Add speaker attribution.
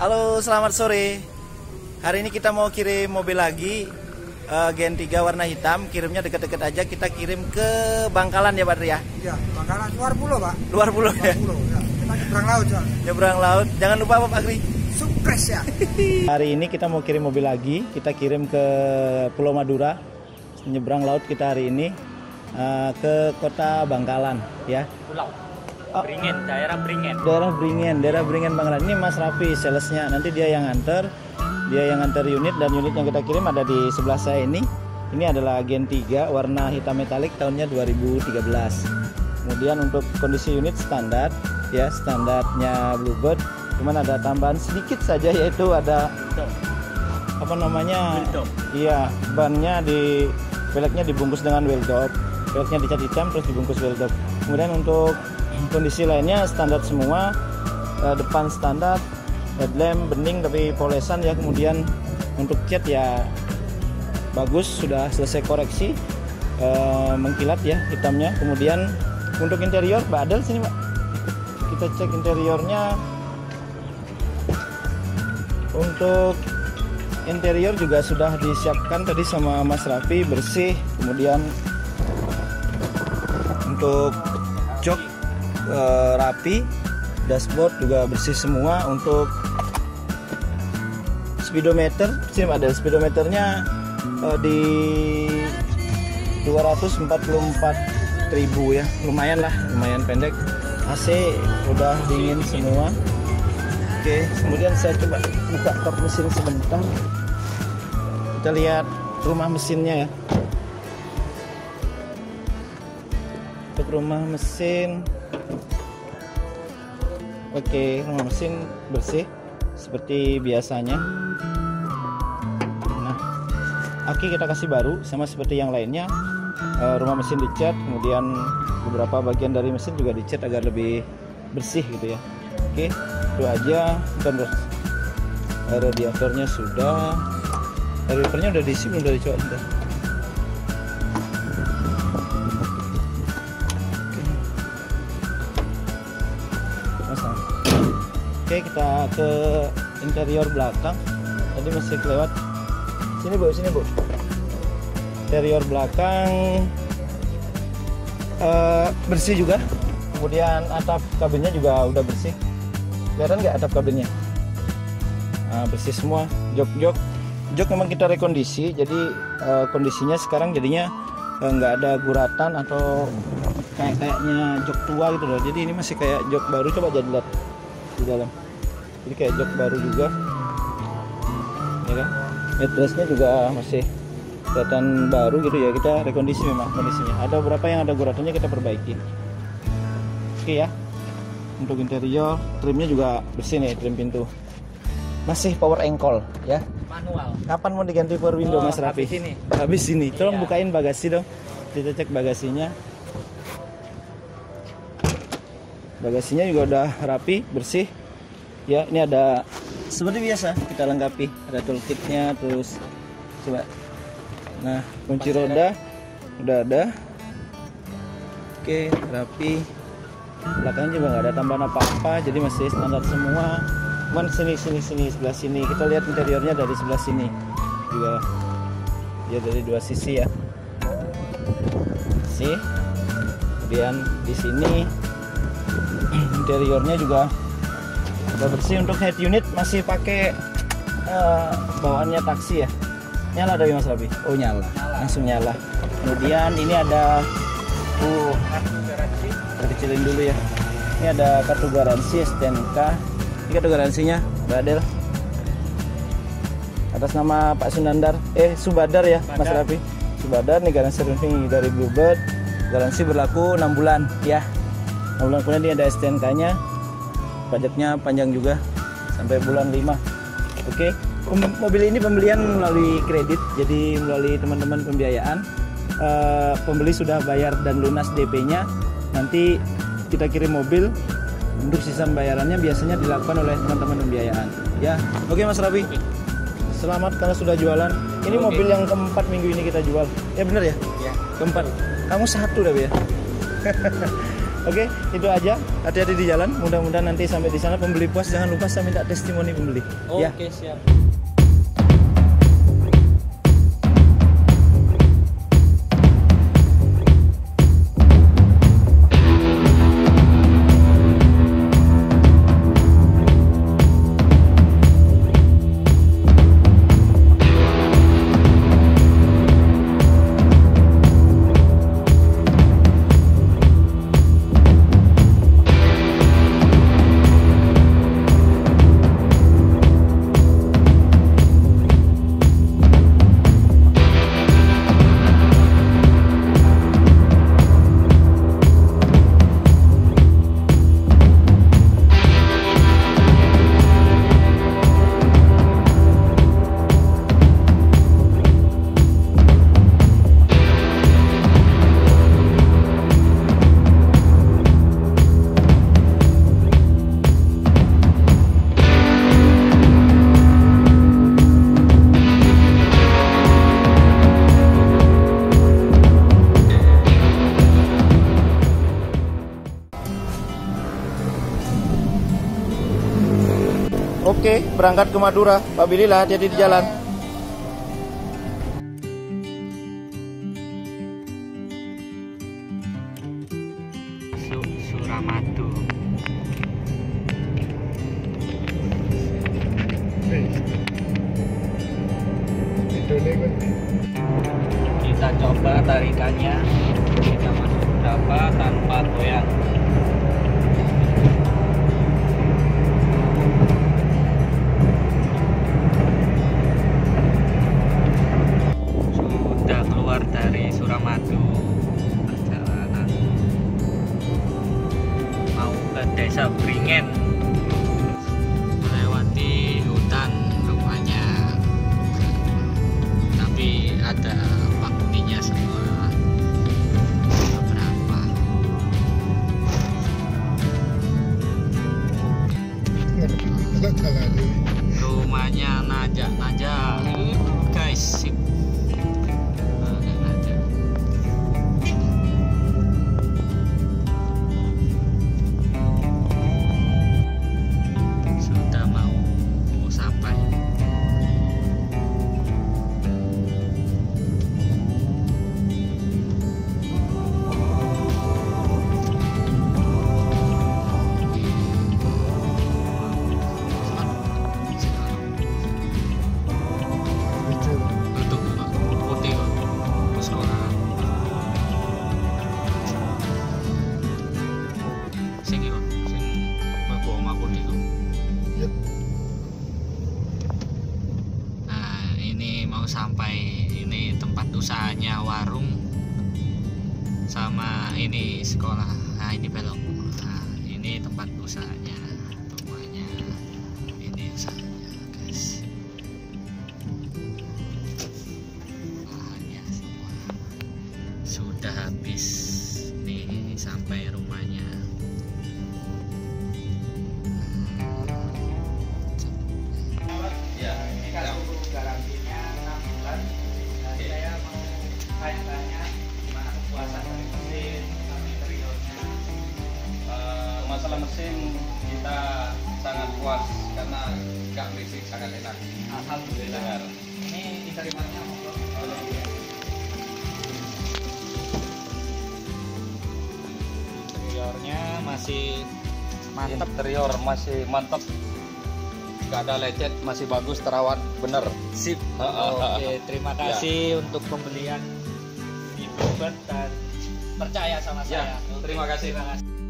Speaker 1: Halo, selamat sore. Hari ini kita mau kirim mobil lagi, Gen 3 warna hitam. Kirimnya dekat-dekat aja, kita kirim ke Bangkalan ya Pak Tri ya?
Speaker 2: Iya, Bangkalan luar pulau Pak.
Speaker 1: Luar pulau ya?
Speaker 2: Pulau, ya. Kita nyebrang laut ya.
Speaker 1: Nyebrang laut. Jangan lupa apa Pak Tri?
Speaker 2: Sukses ya.
Speaker 1: Hari ini kita mau kirim mobil lagi, kita kirim ke Pulau Madura. Nyebrang laut kita hari ini ke kota Bangkalan ya.
Speaker 3: Pulau Beringen, daerah Beringen.
Speaker 1: Daerah Beringen Bangkalan. Ini Mas Raffi salesnya. Nanti dia yang nganter. Dia yang nganter unit, dan unit yang kita kirim ada di sebelah saya ini. Ini adalah Gen 3 warna hitam metalik tahunnya 2013. Kemudian untuk kondisi unit standar ya, standarnya Bluebird. Cuman ada tambahan sedikit saja, yaitu ada apa namanya? Iya, bannya velgnya dibungkus dengan weldop. Velgnya dicat hitam terus dibungkus weldop. Kemudian untuk kondisi lainnya standar semua, depan standar, headlamp bening tapi polesan ya. Kemudian untuk cat ya bagus, sudah selesai koreksi, mengkilat ya hitamnya. Kemudian untuk interior, Mbak Adel sini Mbak, kita cek interiornya. Untuk interior juga sudah disiapkan tadi sama Mas Raffi, bersih. Kemudian untuk jok rapi, dashboard juga bersih semua. Untuk speedometer, sini ada speedometernya di 244.000 ya, lumayan lah, lumayan pendek. AC udah dingin semua. Oke, kemudian saya coba buka kap mesin sebentar. Kita lihat rumah mesinnya ya. Untuk rumah mesin, oke, rumah mesin bersih seperti biasanya. Nah, aki kita kasih baru sama seperti yang lainnya. Rumah mesin dicat, kemudian beberapa bagian dari mesin juga dicat agar lebih bersih gitu ya. Oke, itu aja. Dan radiatornya sudah, radiatornya udah diisi belum, udah dicoba sudah. Oke, kita ke interior belakang. Tadi masih kelewat. Sini Bu, sini Bu. Interior belakang bersih juga. Kemudian atap kabinnya juga udah bersih. Kelihatan nggak atap kabinnya? Nah, bersih semua. Jok memang kita rekondisi. Jadi kondisinya sekarang jadinya nggak ada guratan atau kayaknya jok tua gitu loh. Jadi ini masih kayak jok baru. Coba jadi lihat di dalam. Jadi kayak jok baru juga, ya kan? Headrestnya juga masih kelihatan baru gitu ya. Kita rekondisi memang kondisinya. Ada beberapa yang ada guratannya kita perbaiki. Oke ya. Untuk interior, trimnya juga bersih nih, trim pintu. Masih power ankle ya.
Speaker 3: Manual.
Speaker 1: Kapan mau diganti power window Mas Raffi? Habis ini. Tolong
Speaker 3: Iya.
Speaker 1: bukain bagasi dong. Kita cek bagasinya. Bagasinya juga udah rapi, bersih. Ya, ini ada seperti biasa kita lengkapi. Ada toolkitnya, terus coba. Nah, kunci roda udah ada. Oke, rapi. Belakangnya juga nggak ada tambahan apa-apa, jadi masih standar semua. Cuman sini sebelah sini kita lihat interiornya dari sebelah sini juga ya, dari dua sisi ya. Sih. Kemudian di sini interiornya juga udah bersih. Untuk head unit masih pakai bawaannya taksi ya. Nyala dari Mas Raffi? Oh nyala, langsung nyala. Kemudian ini ada kita kecilin dulu ya. Ini ada kartu garansi STNK. Ini kartu garansinya Mbak Adel. Atas nama Pak Subadar ya, Mas Raffi. Subadar nih, garansi resmi dari Bluebird. Garansi berlaku 6 bulan ya. 6 bulan, kemudian ini ada STNK-nya. Pajaknya panjang juga sampai bulan 5. Oke. Mobil ini pembelian melalui kredit, jadi melalui teman-teman pembiayaan. Pembeli sudah bayar dan lunas DP-nya. Nanti kita kirim mobil. Untuk sisa pembayarannya biasanya dilakukan oleh teman-teman pembiayaan. Ya, oke Mas Raffi. Selamat karena sudah jualan. Ini mobil yang keempat minggu ini kita jual. Ya bener ya?
Speaker 3: Ya.
Speaker 1: Keempat. Kamu satu dah ya. Oke, itu aja. Hati-hati di jalan. Mudah-mudahan nanti sampai di sana pembeli puas. Jangan lupa saya minta testimoni pembeli. Ya.
Speaker 3: Oke, siap.
Speaker 1: Oke, berangkat ke Madura. Pak Billy lah, hati-hati di jalan.
Speaker 3: Suramadu. Kita coba tarikannya. Kita masuk berapa tanpa goyang. Sudah keluar dari Suramadu. Perjalanan mau ke Desa Bringen, melewati hutan rupanya, tapi ada penghuninya semua beberapa. Rumahnya najak guys, sip. Najak. Sudah mau sampai. Tutup Pak. Putih Pak. Terus sekolah. Sini Pak. Sing mlebu omah putih kok. Nah, ini mau sampai, ini tempat usahanya warung sama ini sekolah. Nah, ini belok. Nah, ini tempat usahanya, rumahnya. Ini usahanya, guys. Lahannya semua sudah habis nih sampai rumahnya.
Speaker 2: Ya, ini kan garansinya 6 bulan. Dan saya mau tanya-tanya gimana kepuasan dari mesin, sama interiornya.
Speaker 4: Masalah mesin kita sangat puas karena gak berisik, sangat enak.
Speaker 2: Alhamdulillah. Ini interiornya monggo.
Speaker 3: Interiornya masih mantap.
Speaker 4: Interior masih mantap, gak ada lecet, masih bagus, terawat bener.
Speaker 3: Sip. Oke, terima kasih untuk pembelian di Bluebird dan percaya sama
Speaker 4: Ya,
Speaker 3: saya. Oke,
Speaker 4: terima kasih.
Speaker 3: Terima kasih.